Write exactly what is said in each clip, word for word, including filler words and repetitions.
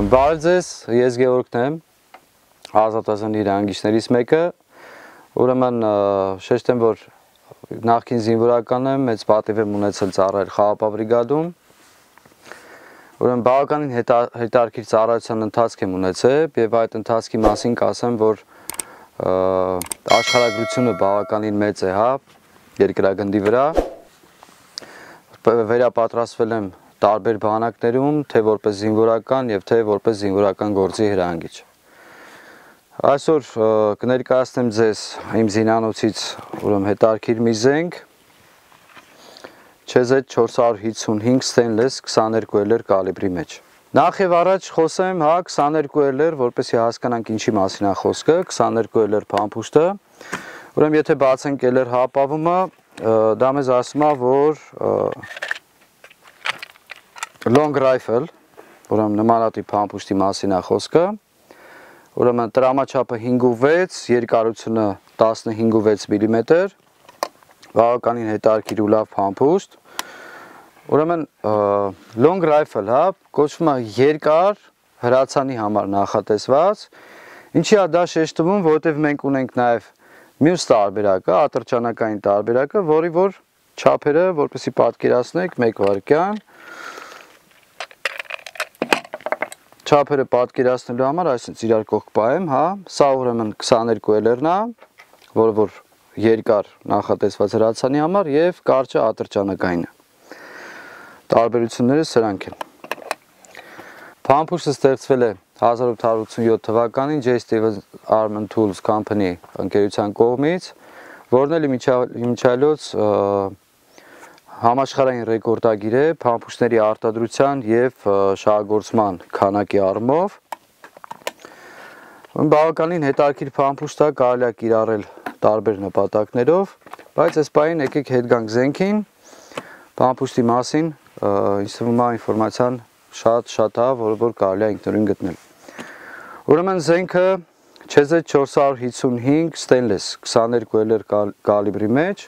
Բարև ձեզ, ես Գևորգն եմ, Ազատազէն ՌՀԿ-ից մեկը, ուրեմն շեշտեմ, որ նախկին զինվորական եմ, մեծ պատիվ եմ ունեցել ծառայել խաղապահ բրիգադում, ուրեմն բավականին հետաքրքիր ծառայության ընթացք եմ ունեցել եւ այդ ընթացքի մասին կասեմ, որ աշխարհագրությունը բավականին մեծ է, հա, երկրագնդի վրա, վերապատրաստվել եմ տարբեր բանակներում, թե որպես զինվորական եւ թե որպես զինվորական գործի հրահանգիչ։ Այսօր կներկայացնեմ ձեզ իմ զինանոցից ուրեմն հետաքրքիր մի զենք Չ Զ չորս հարյուր հիսունհինգ ստենլես քսաներկու L R կալիբրի մեջ։ Նախ եւ առաջ խոսեմ, հա, քսաներկու L R, որպեսզի հասկանանք ինչի մասին է խոսքը, քսաներկու L R փամփուշտը։ Ուրեմն եթե բացենք L R հապավումը, դա մեզ ասում է, որ long rifle, ուրեմն նմանատիպ փամփուշտի մասին է խոսքը, ուրեմն տրամաչափը հինգ ու վեց, երկարությունը տասնհինգ ու վեց միլիմետր, բավականին հետաքրքիր ու լավ փամփուշտ, ուրեմն long rifle, հա, կոչվում է երկար հրացանի համար նախատեսված, ինչի է դա շեշտվում, որովհետև մենք ունենք նաև մյուս տարբերակը, ատրճանակային տարբերակը, որի որ չափերը, որպեսզի պատկերացնեք, մեկ վայրկյան, չափերը պատկերացնելու համար այսինքն իրար կողք պահեմ, հա, սա ուրեմն քսաներկու L R-ն է, որը որ երկար նախատեսված հրացանի համար եւ կարճը ատրճանակայինը։ Տարբերությունները սրանք են։ Փամփուշտը ստեղծվել է հազար ութ հարյուր ութսունյոթ թվականին J Stevens Arm and Tools Company ընկերության կողմից, որն էլ իմիջիայլոց համաշխարհային ռեկորդագիր է փամփուշտների արտադրության եւ շահագործման քանակի առումով։ Բավականին հետաքրքիր փամփուշտ է, կարելի է կիրառել տարբեր նպատակներով, բայց այս պահին եկեք հետ գանք զենքին, փամփուշտի մասին, ինձ թվում է ինֆորմացիան շատ-շատ է, որը որ կարելի է ինքնուրույն գտնել։ Ուրեմն զենքը Չ Զ չորս հարյուր հիսունհինգ ստենլես քսաներկու L R կալիբրի մեջ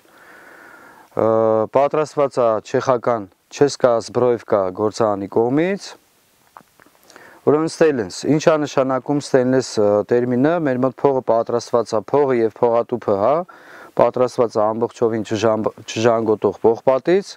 պատրաստված է չեխական Չեսկա Զբրոևկա գործարանի կողմից։ Ուրեմն ստենլես, ինչ է նշանակում ստենլես տերմինը, մեր մոտ փողը պատրաստված է, փողը եւ փողատուփը, հա, պատրաստված է ամբողջովին չժանգոտող պողպատից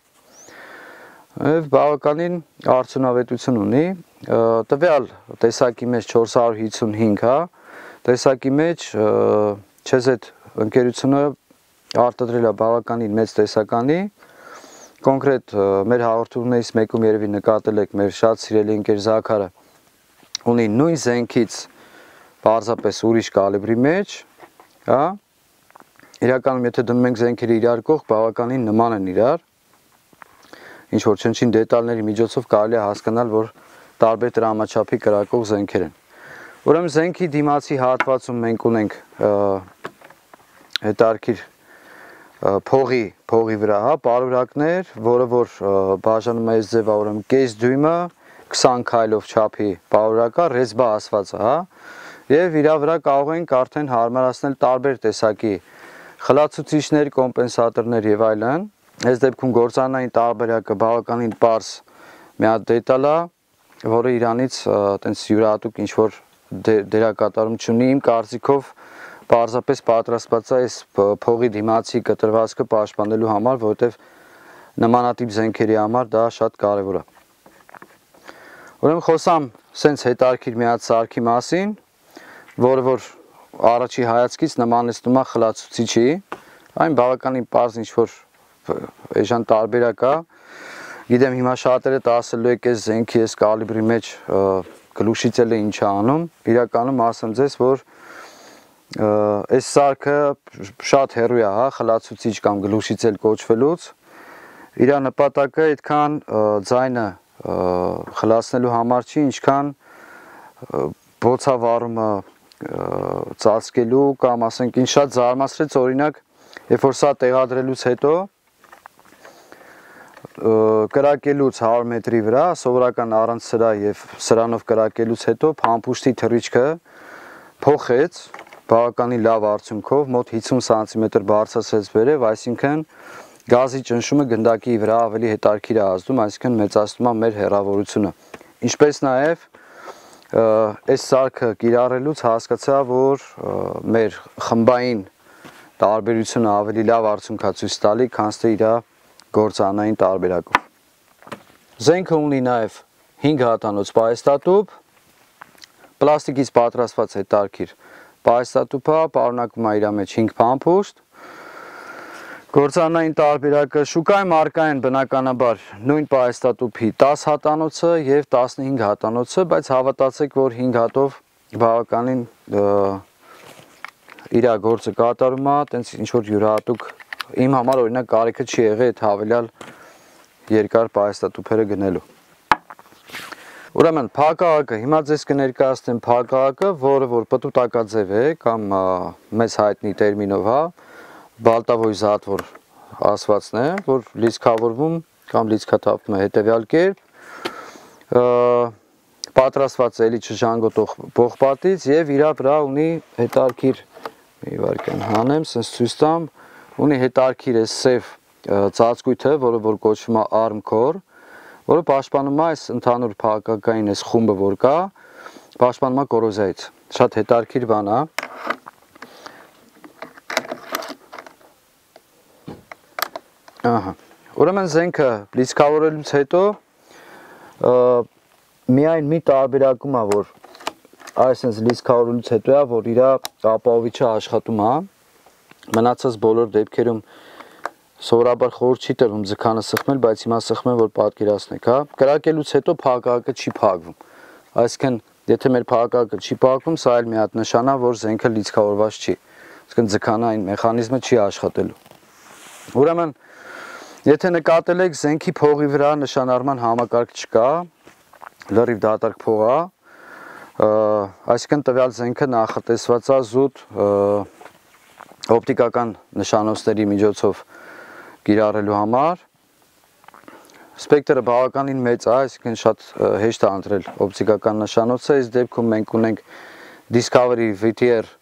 եւ բավականին արդյունավետություն ունի։ Տվյալ տեսակի մեջ չորս հարյուր հիսունհինգ, հա, տեսակի մեջ Չ Զ ընկերությունը արտադրել է բավականին մեծ տեսականի, կոնկրետ մեր հաղորդումներից մեկում երևի նկատել եք մեր շատ սիրելի ընկեր Զաքարը ունի նույն զենքից պարզապես ուրիշ կալիբրի մեջ, հա, իրականում եթե դնում ենք զենքերը իրար կողք, բավականին նման են իրար, ինչ որ չնչին դետալների միջոցով կարելի է հասկանալ, որ տարբեր տրամաչափի կրակող զենքեր են։ Ուրեմն զենքի դիմացի հատվածում մենք ունենք հետաքրքիր փողի, փողի վրա, հա, պարուրակներ, որը որ բաժանում է այս ձևա, ուրեմն կես դյույմը, քսան քայլով չափի պարուրակա, ռեզբա ասված է, հա, եւ իրա վրա կարող ենք արդեն հարմարացնել տարբեր տեսակի խլացուցիչներ, կոմպենսատորներ եւ այլն։ Այս դեպքում գործանային տարբերակը բավականին պարզ մի հատ դետալ է, որը իրանից այտենց յուրահատուկ ինչ որ դերակատարում չունի, իմ կարծիքով պարզապես պատրաստված է այս փողի դիմացի կտրվածքը պաշտպանելու համար, որովհետև նմանատիպ զենքերի համար դա շատ կարևոր է։ Ուրեմն խոսամ սենց հետաքրքիր մի հատ սարքի մասին, որը որ առաջի հայացքից նմանեցնում է խլացուցիչի, այն բավականին պարզ ինչ որ էժան տարբերակ է։ Գիտեմ հիմա շատերը ասելու եք այս զենքի այս կալիբրի մեջ գլուշից էլ է ինչ է անում, իրականում ասեմ ձեզ, որ այս սարքը շատ հեռու է, հա, խլացուցիչ կամ գլուշիցել կոչվելուց, իր նպատակը այդքան ձայնը խլացնելու համար չի, ինչքան բոցավառումը ծածկելու կամ ասենք ինչ շատ զարմացրեց, օրինակ, երբ որ սա տեղադրելուց հետո կրակելուց հարյուր մետրի վրա, սովորական առանց սրա եւ սրանով կրակելուց հետո փամփուշտի թռիչքը փոխեց բավականին լավ արդյունքով, մոտ հիսուն սանտիմետր բարձրացրեց վերև, այսինքն գազի ճնշումը գնդակի վրա ավելի հետաքրքիր է ազդում, այսինքն մեծացնում է մեր հեռավորությունը։ Ինչպես նաև այս սարքը կիրառելուց հասկացա, որ մեր խմբային տարբերությունը ավելի լավ արդյունք է ցույց տալի, քան թե իր գործանային տարբերակով։ Զենքը ունի նաև հինգ հատանոց պահեստատուփ, պլաստիկից պատրաստված հետարքիր պահեստատուփը, պարունակում է իր մեջ հինգ փամփուշտ։ Գործանային տարբերակը շուկայում առկա են բնականաբար նույն պահեստատուփի տասը հատանոցը եւ տասնհինգ հատանոցը, բայց հավատացեք, որ հինգ հատով բավականին իր գործը կատարում է, տենց ինչ որ յուրահատուկ իմ համար օրինակ կարիքը չի եղել այդ հավելյալ երկար պահեստատուփերը գնելու։ Ուրեմն փակաղակը, հիմա ձեզ կներկայացնեմ փակաղակը, որը որ պտուտակաձև է կամ մեզ հայտնի տերմինով, հա, բալտավոյ զատվոր ասվածն է, որ լիցքավորվում կամ լիցքաթափվում է հետևյալ կերպ, պատրաստված է էլի չժանգոտող պողպատից եւ իր վրա ունի հետարքիր, մի վարքան հանեմ, sense ցույց տամ, ունի հետարքիր է սև ծածկույթը, որը որ կոչվում է արմքոր, որը պաշտպանում է այս ընդհանուր փակակային այս խումբը, որ կա, պաշտպանում է կորոզիայից։ Շատ հետարքիր բան է։ Ահա։ Ուրեմն զենքը լիցքավորելուց հետո միայն մի տարբերակում է, որ այսպես լիցքավորելուց հետո է, որ իր ապահովիչը աշխատում է, մնացած բոլոր դեպքերում սովորաբար խորհուրդ չի տրվում ձգանը սխմել, բայց հիմա սխմեմ, որ պատկերացնեք, հա։ Կրակելուց հետո փակաղակը չի փակվում։ Այսինքն, եթե մեր փակաղակը չի փակվում, սա էլ մի հատ նշան է, որ զենքը լիցքավորված չի։ Այսինքն ձգանային մեխանիզմը չի աշխատելու։ Ուրեմն, եթե նկատել եք, զենքի փողի վրա նշանարման համակարգ չկա, լրիվ դատարկ փող է, այսինքն տվյալ զենքը նախատեսված է զուտ օպտիկական նշանոցների միջոցով կիրառելու համար։ Սպեկտրը բավականին մեծ է, այսինքն շատ հեշտ է ընտրել օպտիկական նշանոցը, այս դեպքում մենք ունենք Discovery V T R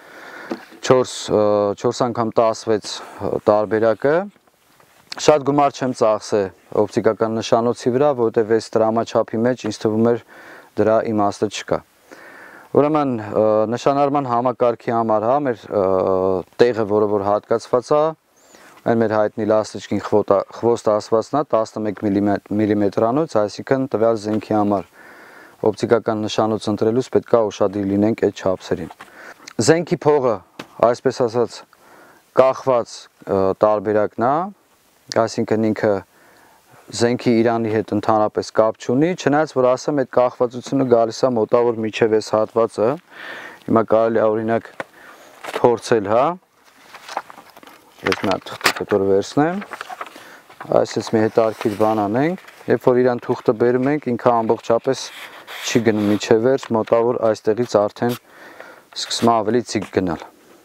չորս անգամ տասնվեց տարբերակը։ Շատ գումար չեմ ծախսել օպտիկական նշանոցի վրա, որտեղ այս դրամաչափի մեջ ինձ թվում էր դրա իմաստը չկա։ Ուրեմն նշանարման համակարգի համար, հա, մեր տեղը, որը որ հատկացված է, այն մեր հայտնի լաստիճկին խվոստ ասվածն է, տասնմեկ միլիմետրանոց, այսինքն տվյալ զենքի համար օպտիկական նշանոց ընտրելուց պետք է ուշադիր լինենք այդ չափսերին։ Զենքի փողը, այսպես ասած, կախված տարբերակն է, այսինքն ինքը զենքի իրանի հետ ընդհանրապես կապ չունի, չնայած որ ասեմ, այդ կախվածությունը գալիս է մոտավոր միջև այս հատվածը, հիմա կարելի է օրինակ փորձել, հա, ես մի հատ թուղթը կտոր վերցնեմ, այսպես մի հետարքիր բան անենք, երբ որ իրան թուղթը բերում ենք, ինքը ամբողջապես չի գնում միջև վերջ, մոտավոր այստեղից արդեն սկսում է ավելի ցիկ գնալ։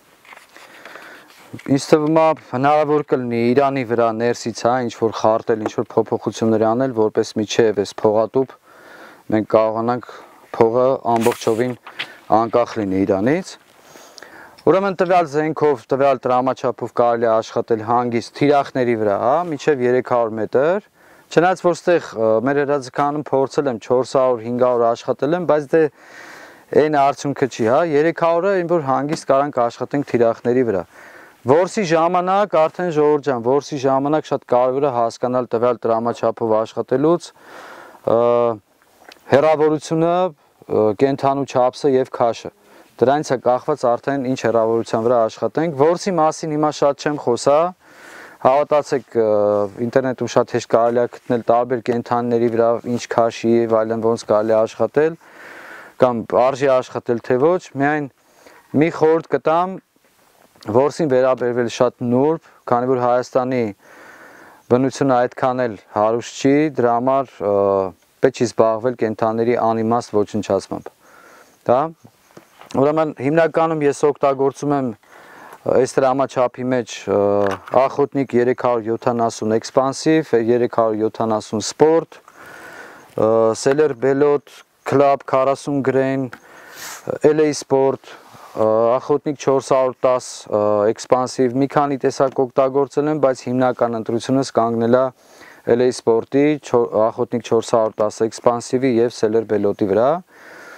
Ինձ թվում է հնարավոր կլինի իրանի վրա ներսից, հա, ինչ որ խարտել, ինչ որ փոփոխություններ անել, որպես միջև այս փողատուփ մենք կարողանանք փողը ամբողջովին անկախ լինի իրանից։ Ուրեմն տվյալ զենքով, տվյալ տրամաչափով կարելի է աշխատել հանգիստ թիրախների վրա, հա, մինչև երեք հարյուր մետր։ Չնայած որ ստեղ մեր հրաձգանում փորձել եմ չորս հարյուր հինգ հարյուր աշխատել եմ, բայց դե այն արդյունքը չի, հա, երեք հարյուրը ինչ որ հանգիստ կարանք աշխատենք թիրախների վրա։ Որսի ժամանակ, արդեն ժողովուրդ ջան, որսի ժամանակ շատ կարևոր է հասկանալ տվյալ տրամաչափով աշխատելուց հեռավորությունը, կենթանու չափսը եւ քաշը։ Դրանից է կախված արդեն ինչ հեռավորության վրա աշխատենք։ Որսի մասին հիմա շատ չեմ խոսա, հավատացեք, ինտերնետում շատ հեշտ կարելի է գտնել տարբեր կենթանիների վրա ինչ քաշի եւ այլն ոնց կարելի է աշխատել կամ արժի աշխատել թե ոչ, միայն մի խորհուրդ կտամ որսին վերաբերվել շատ նուրբ, քանի որ Հայաստանի բնությունը այդքան էլ հարուստ չի, դրա համար պետք չի զբաղվել կենթանիների անիմաստ ոչնչացմամբ։ Դա ուրեմն հիմնականում ես օգտագործում եմ այս դրամաչափի մեջ ախոտնիկ երեք հարյուր յոթանասուն էքսպանսիվ, երեք հարյուր յոթանասուն սպորտ, սելեր բելոտ, կլաբ քառասուն գրեյն, էլ էյ սպորտ, ախոտնիկ չորս հարյուր տասը էքսպանսիվ, մի քանի տեսակ օգտագործել եմ, բայց հիմնական ընտրությունս կանգնել է էլ էյ սպորտի, ախոտնիկ չորս հարյուր տասը էքսպանսիվի եւ սելեր բելոտի վրա։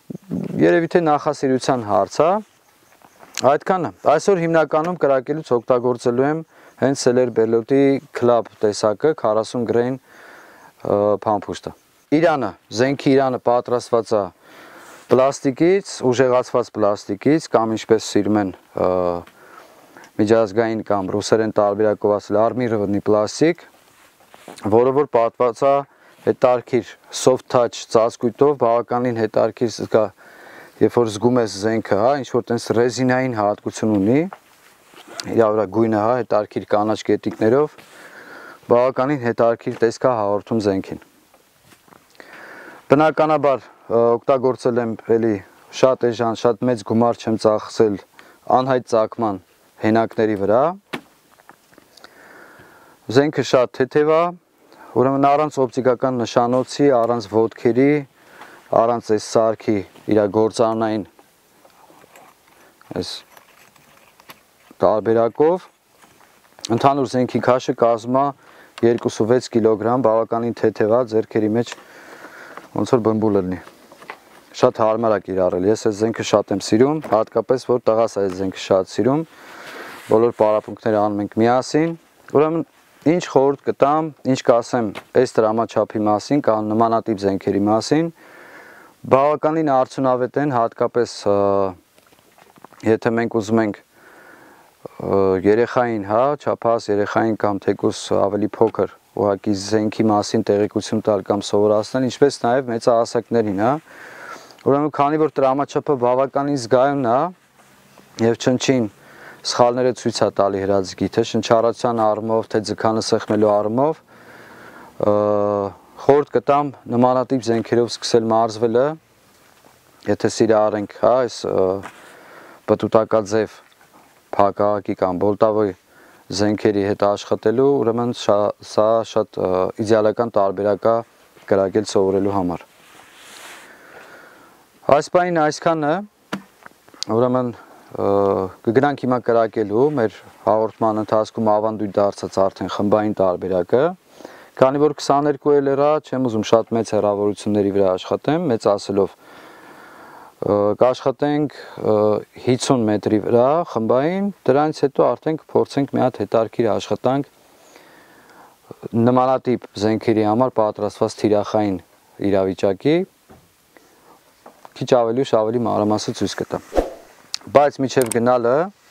երևի թե նախասիրության հարց է։ Այդքանը։ Այսօր հիմնականում կրակելուց օգտագործելու եմ հենց Սելերբելոտի Club տեսակը քառասուն գրեյն փամփուշտը։ Իրանը, զենքի իրանը պատրաստված է պլաստիկից, ուժեղացված պլաստիկից, կամ ինչպես սիրում են միջազգային կամ ռուսերեն տարբերակով ասել արմիրованный պլաստիկ, որը որ պատված է հետարքիր soft touch ծածկույթով, բավականին հետարքիր զգա, երբ որ զգում ես զենքը, հա, ինչ որ տես ռեզինային հատկություն ունի, իր վրա գույնը, հա, հետարքիր կանաչ կետիկներով, բավականին հետարքիր տեսք է հաղորդում զենքին։ Բնականաբար օգտագործել եմ էլի շատ էժան, շատ մեծ գումար չեմ ծախսել անհայտ ծագման հենակների վրա։ Զենքը շատ թեթև է, ուրեմն առանց օպտիկական նշանոցի, առանց ոտքերի, առանց այս սարքի իր գործարանային այս տարբերակով ընդհանուր զենքի քաշը կազմում է երկուսից վեց կիլոգրամ, բավականին թեթև է, ձեռքերի մեջ ոնց որ բմբուլ լինի։ Շատ հարմար է կիրառել։ Ես այս զենքը շատ եմ սիրում, հատկապես որ տղաս այս զենքը շատ սիրում։ Բոլոր պարապմունքները անում ենք միասին։ Ուրեմն ինչ խորհուրդ կտամ, ինչ կասեմ այս դրամաչափի մասին կամ նմանատիպ զենքերի մասին, բավականին արդյունավետ են, հատկապես եթե մենք ուզում ենք երեխային, հա, չափահաս երեխային կամ թեկուզ ավելի փոքր ուղղակի զենքի մասին տեղեկություն տալ կամ սովորացնել, ինչպես նաև մեծահասակներին, հա։ Ուրեմն քանի որ դրամաչափը բավականին զգայուն է եւ չնչին սխալները ցույց է տալի հրաձգի, թե շնչառության առումով, թե ձգանը սեղմելու առումով, խորտ կտամ նմանատիպ զենքերով սկսել մարզվելը, եթե սիրահար ենք, հա, այս պտուտակաձև փակաղակի կամ բոլտավոյ զենքերի հետ աշխատելու, ուրեմն սա շատ իդեալական տարբերակ է կրակել սովորելու համար։ Այս պահին այսքանը, ուրեմն կգնանք հիմա կրակելու, մեր հաղորդման ընթացքում ավանդույթ դարձած արդեն խմբային տարբերակը, քանի որ քսաներկու էլ էրա, չեմ ուզում շատ մեծ հեռավորությունների վրա աշխատեմ, մեծ ասելով կաշխատենք հիսուն մետրի վրա խմբային, դրանից հետո արդեն կփորձենք մի հատ հետարքիր աշխատանք նմանատիպ զենքերի համար պատրաստված թիրախային իրավիճակի, քիչ ավելի ուշ ավելի մանրամասն ցույց կտամ։ Բայց մինչև գնալը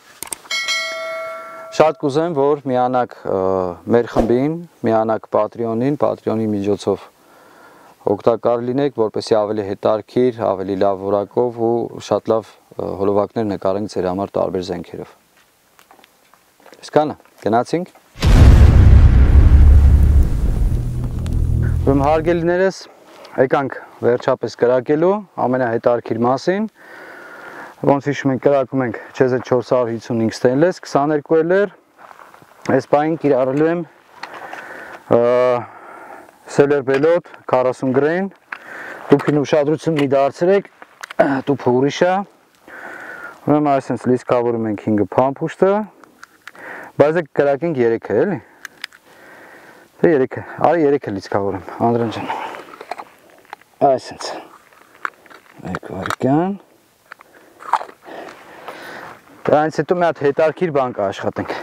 շատ կուզեմ, որ միանաք մեր խմբին, միանաք Patreon-ին, Patreon-ի միջոցով օգտակար լինեք, որպեսզի ավելի հետարքիր, ավելի լավ որակով ու շատ լավ հոլովակներ նկարենք ձեր համար տարբեր զենքերով։ Իսկանը, գնացինք։ Ուրեմն հարգելիներս, եկանք վերջապես կրակելու ամենահետարքիր մասին։ Ոնց հիշում ենք, կրակում ենք չեզ չորս հարյուր հիսունհինգ ստեյնլես, քսաներկու էլեր, այս պահին կիրառելու եմ Սելերբելոտ քառասուն գրեյն, տուփին ուշադրություն մի դարձրեք, տուփը ուրիշ է, ուրեմն այսպես լիցքավորում ենք հինգ փամփուշտը, բայց կրակենք երեքը, էլի, թե երեքը, արի երեքը լիցքավորեմ, Անդրան ջան, այսպես, մեկ վայրկյան, դրանից հետո մի հատ հետարքիր բան կաշխատենք։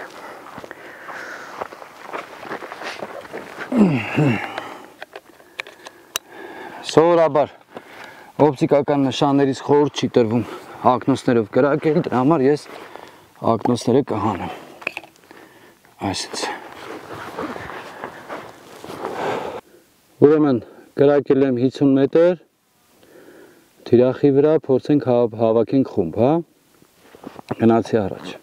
Սովորաբար օպտիկական նշաններից խորհուրդ չի տրվում ակնոցներով կրակել, դրա համար ես ակնոցները կհանեմ։ Այսպես։ Ուրեմն կրակել եմ հիսուն մետր, թիրախի վրա փորձենք հավաքենք խումբ, հա։ Գնացի առաջ։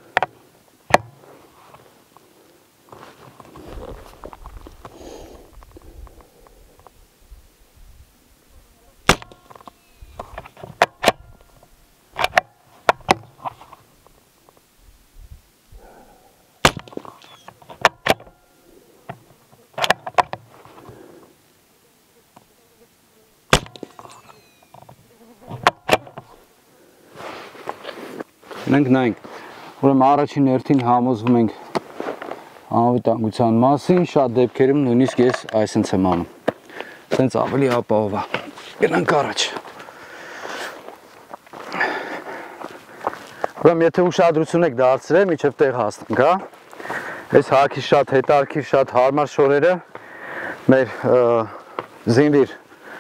Մենք նայենք, ուրեմն առաջին հերթին համոզվում ենք անվտանգության մասին, շատ դեպքերում նույնիսկ ես այսպես եմ անում։ Սենց ավելի ապահով է։ Գնանք առաջ։ Ուրեմն եթե ուշադրություն եք դարձրել, մինչև տեղ հասնենք, հա։ Այս հակի շատ հետարքիր, շատ հարմար շորերը մեր զինվիր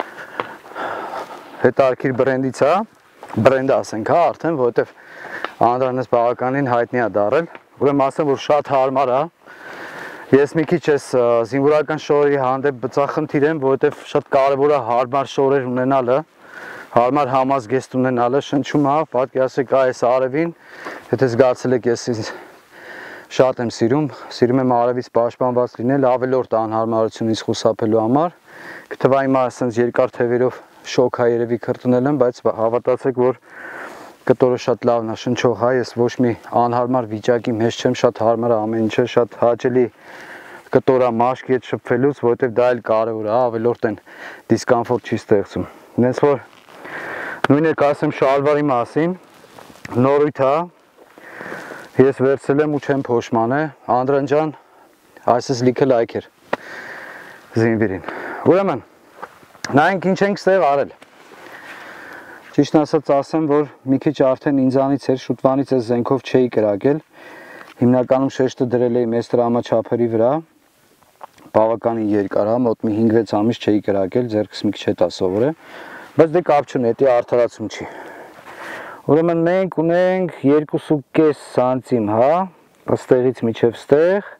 հետարքիր բրենդից է, բրենդը ասենք, հա, արդեն, որովհետև անդրանես բավականին հայտնի է դարել։ Ուրեմն ասեմ, որ շատ հարմար է։ Ես մի քիչ այս զինվորական շորերի հանդեպ բծախնդիր եմ, որովհետև շատ կարևոր է հարմար շորեր ունենալը, հարմար համազգեստ ունենալը, շնչում է, պատկերացրեք այս արևին, եթե զգացել եք ես շատ եմ սիրում, սիրում եմ արևից պաշտպանված լինել, ավելորդ անհարմարությունից խուսափելու համար, կթվա հիմա ասենց երկար թևերով շոկ է երևի քրտնել եմ, բայց հավատացեք, որ կտորը շատ լավն է, շնչող է, ես ոչ մի անհարմար վիճակի մեջ չեմ, շատ հարմար է ամեն ինչը, շատ հաճելի կտորա մաշկի հետ շփվելուց, որովհետև դա էլ կարևոր է, ավելորդ են դիսկոմֆորտ չի ստեղծում։ Հենց որ նույնը կասեմ շալվարի մասին, նորույթ է, ես վերցրել եմ ու չեմ փոշմանը, Անդրան ջան, այսպես լիքը լայք էր զինվիրին։ Ուրեմն, նայենք ինչ ենք ստեղ արել։ Ճիշտն ասած ասեմ, որ մի քիչ արդեն ինձանից էր, շուտվանից այս զենքով չէի կրակել, հիմնականում շեշտը դրել էի մեծ տրամաչափերի վրա, բավականին երկար, մոտ մի հինգ-վեց ամիս չէի կրակել, ձեռքս մի քիչ հետա սովորել, բայց դե կապ չունի, դա արդարացում չի։ Ուրեմն մենք ունենք երկու ու կես սանտիմ, հա, ստեղից միջև ստեղ,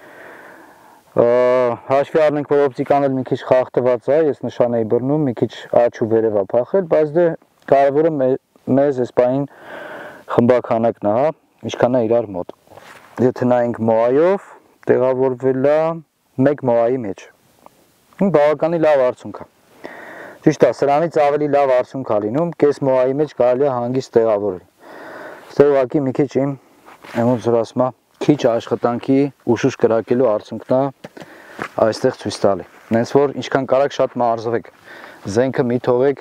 հաշվի առնենք, որ օպտիկան էլ մի քիչ խախտված է, ես նշան էի բռնում, մի քիչ աջ ու վերև է փախել, բայց դե կարևորը մեզ այս պահին խմբաքանակն է, հա, ինչքան է իրար մոտ։ Եթե նայենք մոայով, տեղավորվել է մեկ մոայի մեջ։ Բավականին լավ արդյունք է։ Ճիշտ է, սրանից ավելի լավ արդյունք է լինում, կես մոայի մեջ կարելի է հանգիստ տեղավորել։ Ստեղ ուղղակի մի քիչ իմ ոնց որ ասում է, քիչ աշխատանքի ուշուշ կրակելու արդյունքն է այստեղ ցույց տալի։ Հենց որ ինչքան կարաք շատ մարզվեք, զենքը մի թողեք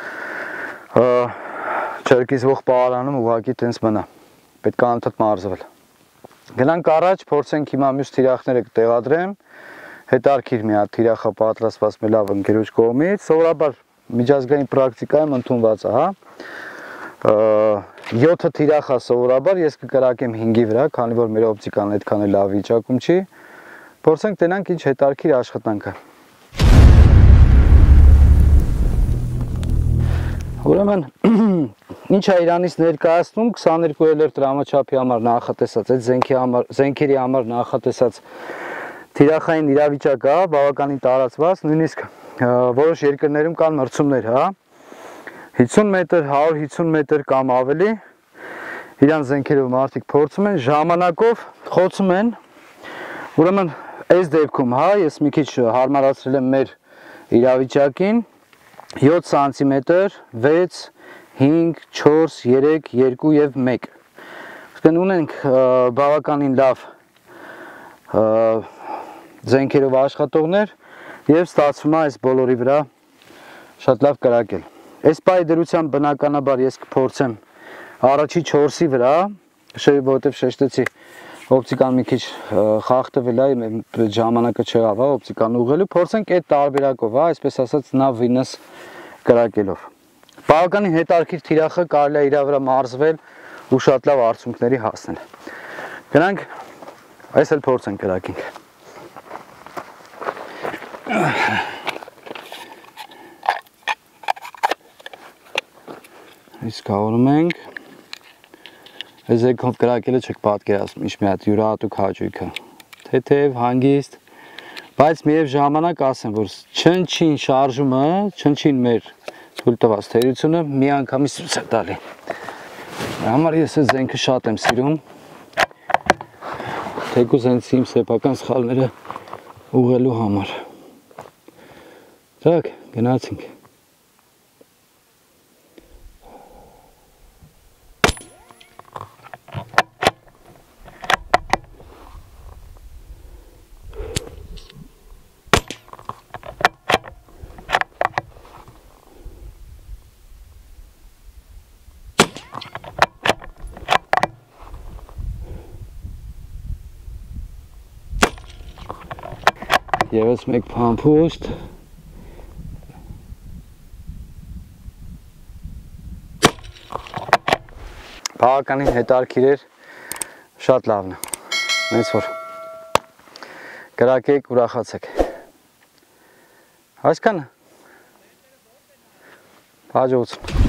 չրկիզվող պարանում ուղղակի տենց մնա, պետք է անդադ մարզվել։ Գնանք առաջ, փորձենք հիմա մյուս թիրախները կտեղադրեմ, հետարքիր մի հատ թիրախը պատրաստված մի լավ ընկերոջ կողմից, սովորաբար միջազգային պրակտիկայում ընդունված է, հա։ յոթ թիրախ է սովորաբար, ես կկրակեմ հինգի վրա, քանի որ մեր օպտիկան այդքան էլ լավ վիճակում չի, փորձենք տենանք ինչ հետարքիր աշխատանքը։ Ուրեմն, ինչ է իրանից ներկայացնում, քսաներկու էլեր տրամաչափի համար նախատեսած, այդ զենքերի համար նախատեսած թիրախային իրավիճակ է, բավականին տարածված, նույնիսկ որոշ երկրներում կան մրցումներ, հա, հիսուն մետր, հարյուր հիսուն մետր կամ ավելի, իրան զենքերով մարդիկ փորձում են, ժամանակով խոցում են, ուրեմն, այս դեպքում, հա, ես մի քիչ հարմարացրել եմ մեր իրավիճակին, յոթ սանտիմետր, վեց, հինգ, չորս, երեք, երկու և մեկ։ Ուսկեն ունենք բավականին լավ զենքերով աշխատողներ և ստացվում է այս բոլորի վրա շատ լավ կրակել։ Այս պայի դրությամբ բնականաբար ես կփորձեմ առաջի չորսի վրա, որովհետև շեշտեցի օպտիկան մի քիչ խախտվել է, ժամանակը չեղավ է օպտիկան ուղղելու, փորձենք այդ տարբերակով, այսպես ասած նավ վինս կրակելով։ Բավականին հետարքիր թիրախը կարելի է իր վրա մարզվել ու շատ լավ արդյունքների հասնել։ Գնանք, այս էլ փորձենք կրակենք։ Իսկ կավորում ենք, այս զենքով կրակելը չեք պատկերացնում, ինչ մի հատ յուրահատուկ հաճույքը, թեթև, հանգիստ, բայց միև ժամանակ ասեմ, որ չնչին շարժումը, չնչին մեր թույլ տված թերությունը մի անգամից ցույց է տալի։ Համար ես այս զենքը շատ եմ սիրում, թեկուզ հենց իմ սեփական սխալները ուղղելու համար։ Так, գնացինք։ Եվս մեկ փամփուստ, բավականին հետարքիր էր, շատ լավն է, նենց որ գրակեք, ուրախացեք, այսքանը, հաջողություն։